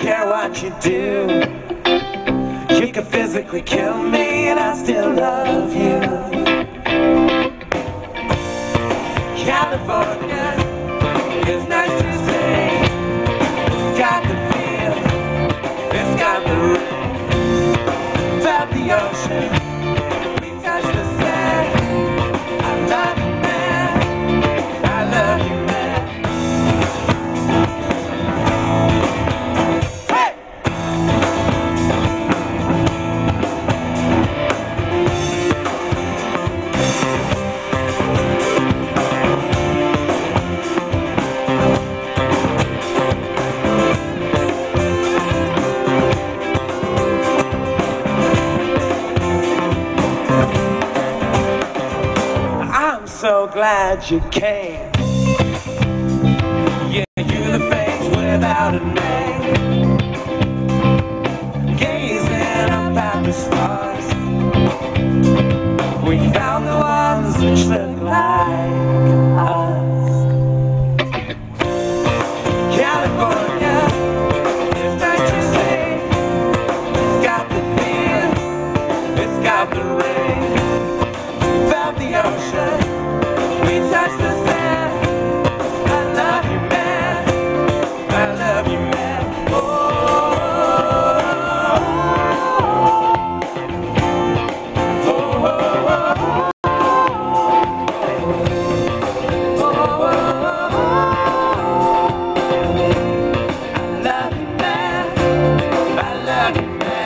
care what you do. You can physically kill me and I still love you. California is nice to say. It's got the feel, it's got the rain. Felt the ocean, we touched the sand. I love you, man, I love you, man. So glad you came. Yeah, you're the face without a name. Gazing up at the stars, we found the ones which look like us. California is nice to see. It's got the feel, it's got the rain. Felt the ocean, we touch the sand. I love you, man, I love you, man. Oh, oh, oh, I love you, man, I love you, man.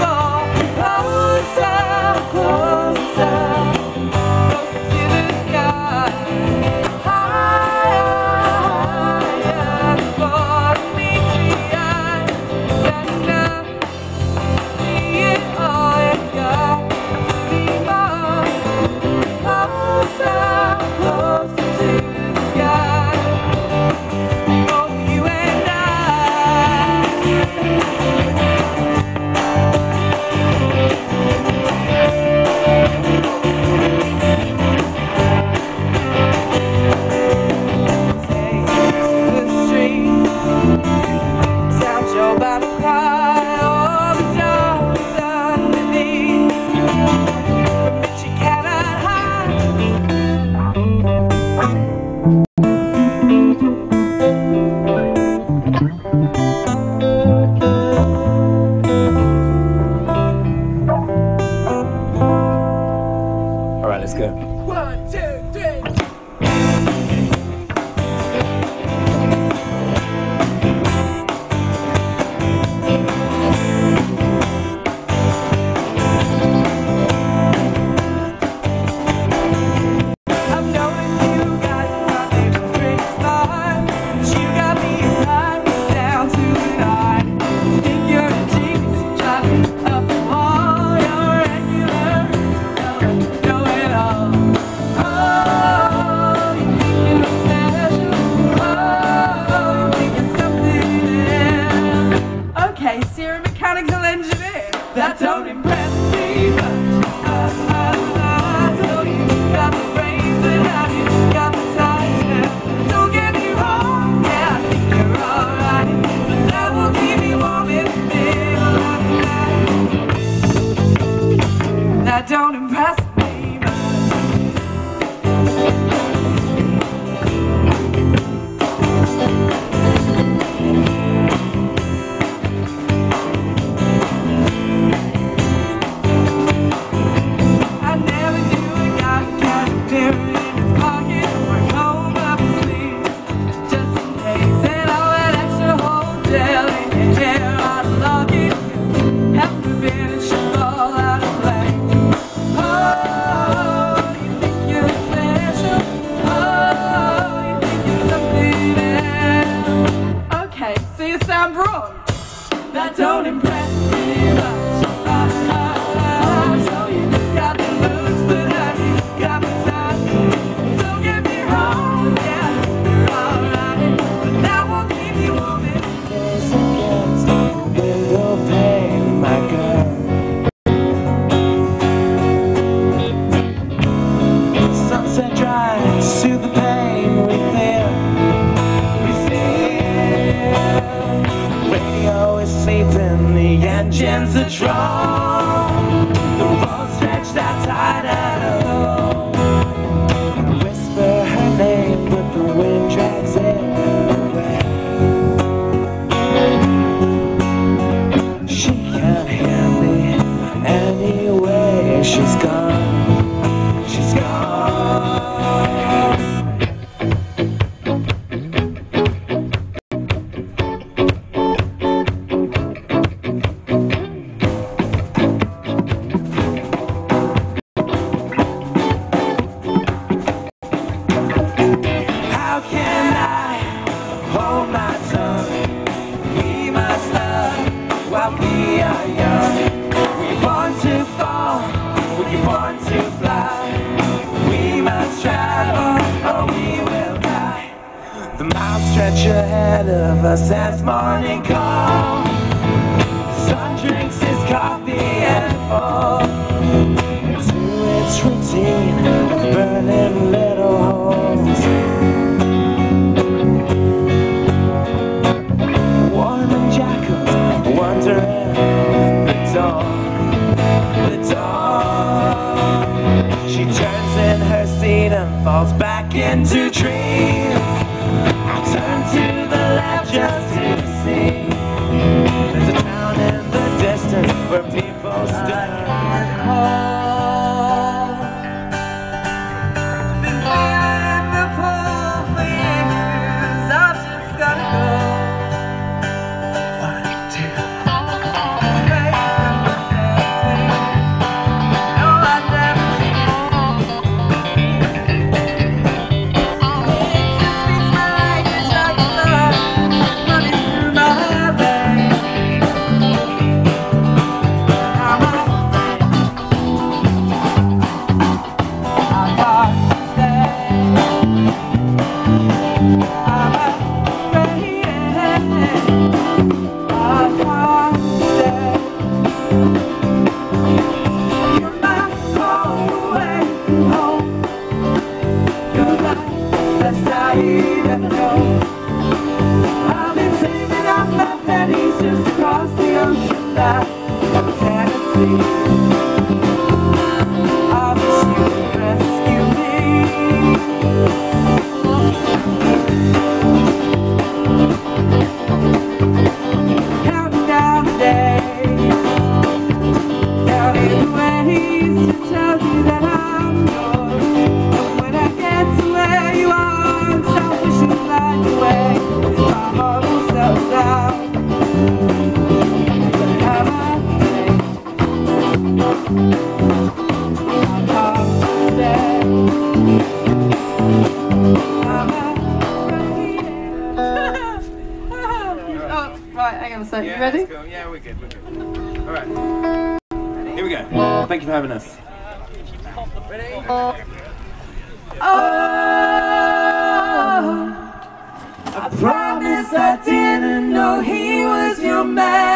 Closer to the sky. must travel or we will die. The miles stretch ahead of us as morning comes. The sun drinks his coffee and falls into its routine of burning little holes. Warm and jackals wandering the dawn. She turns in her seat and falls back into dreams. I turn to the left just to see there's a town in the distance where people stare and call. Been feeling the pull for years, I've just gotta go. 1, 2. I've been saving up my pennies just across the ocean back from Tennessee. I wish you could rescue me. Counting down the days, counting the ways to tell you that I'm yours. But when I get to where you are, away, my heart will settle down. But have I faith? I'm hard to stay. I'm afraid. Oh, right, hang on a sec. You ready? Let's go. Yeah, we're good. Alright. Here we go. Thank you for having us. Ready? I promise I didn't know he was your man.